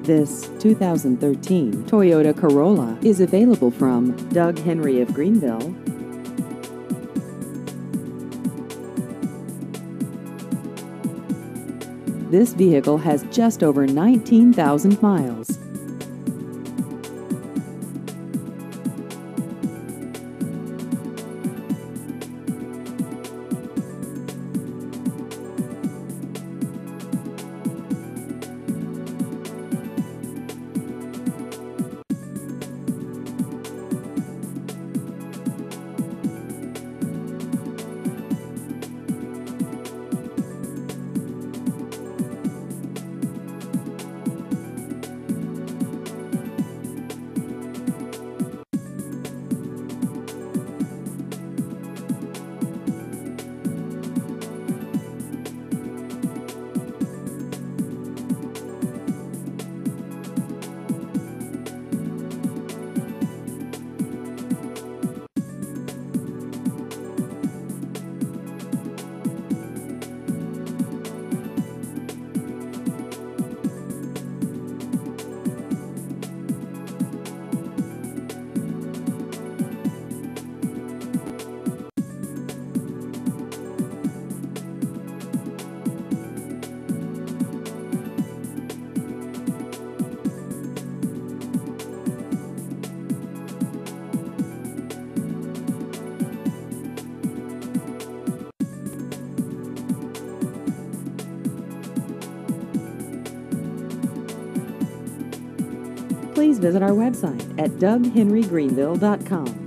This 2013 Toyota Corolla is available from Doug Henry of Greenville. This vehicle has just over 19,000 miles. Please visit our website at doughenrygreenville.com.